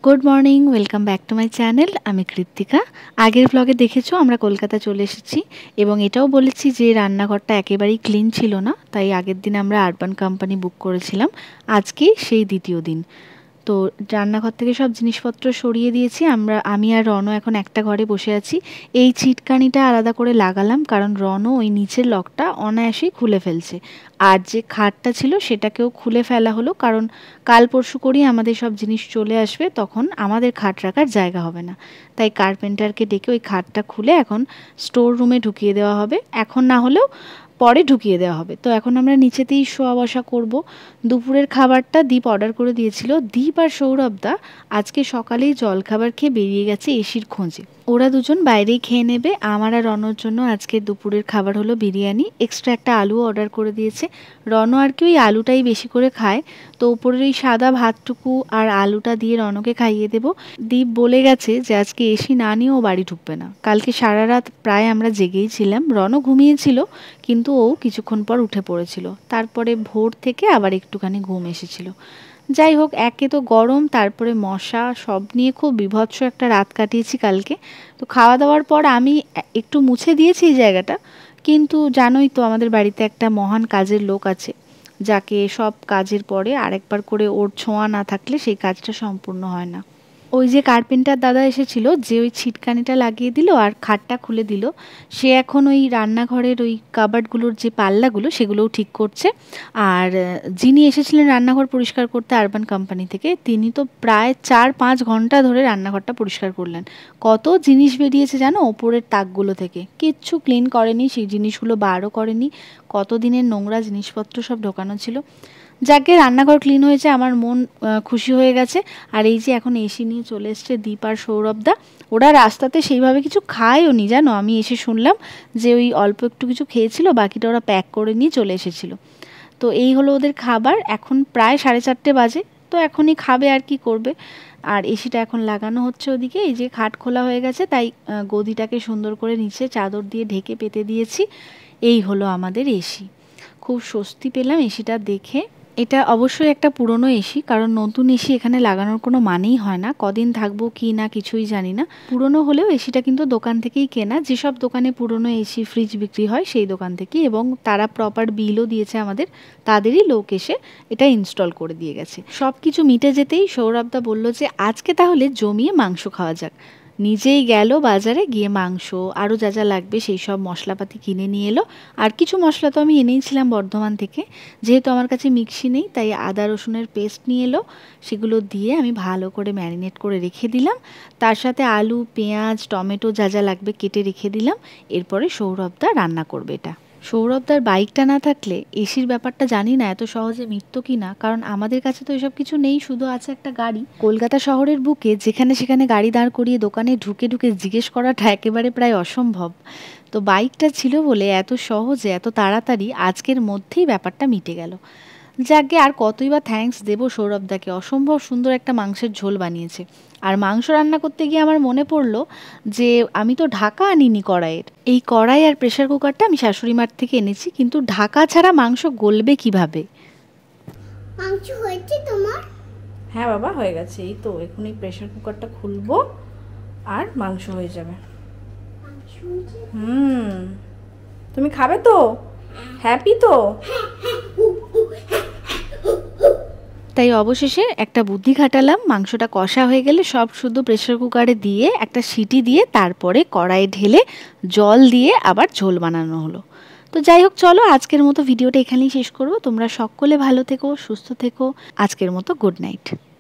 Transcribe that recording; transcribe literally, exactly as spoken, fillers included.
Good morning, welcome back to my channel. আমি কৃত্তিকা। আগের ব্লগে দেখেছো আমরা কলকাতা চলে এসেছি এবং এটাও বলেছি যে রান্নাঘরটা একেবারেই ক্লিন ছিল না, তাই আগের দিন আমরা আরবান কোম্পানি বুক করেছিলাম। আজকে সেই দ্বিতীয় দিন। তো রান্নাঘর থেকে সব জিনিসপত্র সরিয়ে দিয়েছি আমরা, আমি আর রনও এখন একটা ঘরে বসে আছি। এই ছিটকানিটা আলাদা করে লাগালাম কারণ রনও ওই নিচের লকটা অনায়াসেই খুলে ফেলছে। আর যে খাটটা ছিল সেটাকেও খুলে ফেলা হলো, কারণ কাল পরশু করেই আমাদের সব জিনিস চলে আসবে, তখন আমাদের খাট রাখার জায়গা হবে না। তাই কার্পেন্টারকে ডেকে ওই খাটটা খুলে এখন স্টোর রুমে ঢুকিয়ে দেওয়া হবে। এখন না হলেও পরে ঢুকিয়ে দেওয়া হবে। তো এখন আমরা নিচেতেই শোয়া বসা করব। দুপুরের খাবারটা দীপ অর্ডার করে দিয়েছিল। দীপ আর সৌরভদা আজকে সকালেই জলখাবার খেয়ে বেরিয়ে গেছে এসির খোঁজে। ওরা দুজন বাইরেই খেয়ে নেবে। আমার আর রনর জন্য আজকে দুপুরের খাবার হলো বিরিয়ানি। এক্সট্রা একটা আলু অর্ডার করে দিয়েছে। রন আর কি ওই আলুটাই বেশি করে খায়, তো উপরের ওই সাদা ভাতটুকু আর আলুটা দিয়ে রনকে খাইয়ে দেব। দীপ বলে গেছে যে আজকে এসি না নিয়েও বাড়ি ঢুকবে না। কালকে সারা রাত প্রায় আমরা জেগেই ছিলাম। রনও ঘুমিয়েছিল, কিন্তু ও কিছুক্ষণ পর উঠে পড়েছিল। তারপরে ভোর থেকে আবার একটুখানি ঘুম এসেছিল। যাই হোক, একে তো গরম, তারপরে মশা, সব নিয়ে খুব বীভৎস একটা রাত কাটিয়েছি কালকে। তো খাওয়া দাওয়ার পর আমি একটু মুছে দিয়েছি এই জায়গাটা, কিন্তু জানোই তো আমাদের বাড়িতে একটা মহান কাজের লোক আছে, যাকে সব কাজের পরে আরেকবার করে ওর ছোঁয়া না থাকলে সেই কাজটা সম্পূর্ণ হয় না। ওই যে কার্পেন্টার দাদা এসেছিল, যে ওই ছিটকানিটা লাগিয়ে দিল আর খাটটা খুলে দিল, সে এখন ওই রান্নাঘরের ওই কাবার্ডগুলোর যে পাল্লাগুলো সেগুলোও ঠিক করছে। আর যিনি এসেছিলেন রান্নাঘর পরিষ্কার করতে আরবান কোম্পানি থেকে, তিনি তো প্রায় চার পাঁচ ঘন্টা ধরে রান্নাঘরটা পরিষ্কার করলেন। কত জিনিস বেরিয়েছে জানো ওপরের তাকগুলো থেকে, কিচ্ছু ক্লিন করেনি, সেই জিনিসগুলো বারও করেনি। কত দিনের নোংরা জিনিসপত্র সব ঢোকানো ছিল। যাকে রান্নাঘর ক্লিন হয়েছে, আমার মন খুশি হয়ে গেছে। আর এই যে এখন এসি নিয়ে চলে এসছে দীপ আর সৌরভদা। ওরা রাস্তাতে সেইভাবে কিছু খায়ও নি জানো, আমি এসে শুনলাম যে ওই অল্প একটু কিছু খেয়েছিল, বাকিটা ওরা প্যাক করে নিয়ে চলে এসেছিল। তো এই হলো ওদের খাবার। এখন প্রায় সাড়ে চারটে বাজে, তো এখনই খাবে আর কি করবে। আর এসিটা এখন লাগানো হচ্ছে ওদিকে। এই যে খাট খোলা হয়ে গেছে, তাই গদিটাকে সুন্দর করে নিচে চাদর দিয়ে ঢেকে পেতে দিয়েছি। এই হলো আমাদের এসি। খুব স্বস্তি পেলাম এসিটা দেখে। এটা অবশ্যই একটা পুরনো এসি, কারণ নতুন এসি এখানে লাগানোর কোনো মানেই হয় না। কদিন থাকবো কি না কিছুই জানি না। পুরনো হলেও এসিটা কিন্তু দোকান থেকেই কেনা, যেসব দোকানে পুরনো এসি ফ্রিজ বিক্রি হয় সেই দোকান থেকেই, এবং তারা প্রপার বিলও দিয়েছে আমাদের। তাদেরই লোক এসে এটা ইনস্টল করে দিয়ে গেছে। সব কিছু মিটে যেতেই সৌরভদা বলল যে আজকে তাহলে জমিয়ে মাংস খাওয়া যাক। নিজেই গেল বাজারে, গিয়ে মাংস আরও যা যা লাগবে সেই সব মশলাপাতি কিনে নিয়ে এলো। আর কিছু মশলা তো আমি এনেইছিলাম বর্ধমান থেকে, যেহেতু আমার কাছে মিক্সি নেই, তাই আদা রসুনের পেস্ট নিয়ে এলো। সেগুলো দিয়ে আমি ভালো করে ম্যারিনেট করে রেখে দিলাম। তার সাথে আলু, পেঁয়াজ, টমেটো যা যা লাগবে কেটে রেখে দিলাম। এরপরে সৌরভদা রান্না করবে এটা। সৌরভদার বাইকটা না থাকলে এসির ব্যাপারটা জানি না এত সহজে মিটত কি না, কারণ আমাদের কাছে তো এসব কিছু নেই, শুধু আছে একটা গাড়ি। কলকাতা শহরের বুকে যেখানে সেখানে গাড়ি দাঁড় করিয়ে দোকানে ঢুকে ঢুকে জিজ্ঞেস করাটা একেবারে প্রায় অসম্ভব। তো বাইকটা ছিল বলে এত সহজে এত তাড়াতাড়ি আজকের মধ্যেই ব্যাপারটা মিটে গেল। যাকে আর কতই বা থ্যাঙ্কস দেবো সৌরভদাকে, অসম্ভব সুন্দর একটা মাংসের ঝোল বানিয়েছে। আর মাংস রান্না করতে গিয়ে আমার মনে পড়লো যে আমি তো ঢাকা আনিনি কড়াইয়ের। এই কড়াই আর প্রেশার কুকারটা আমি শাশুড়ি মার থেকে এনেছি, কিন্তু ঢাকা ছাড়া মাংস গলবে কিভাবে? মাংস হয়েছে তোমার? হ্যাঁ বাবা, হয়ে গেছে। এই তো এখন এই প্রেশার কুকারটা খুলবো আর মাংস হয়ে যাবে। হুম, তুমি খাবে তো? হ্যাপি তো? তাই অবশেষে একটা বুদ্ধি খাটালাম, মাংসটা কষা হয়ে গেলে সব শুধু প্রেসার কুকারে দিয়ে একটা সিটি দিয়ে তারপরে কড়াইয়ে ঢেলে জল দিয়ে আবার ঝোল বানানো হলো। তো যাই হোক, চলো আজকের মতো ভিডিওটা এখানেই শেষ করবো। তোমরা সকলে ভালো থেকো, সুস্থ থেকো। আজকের মতো গুড নাইট।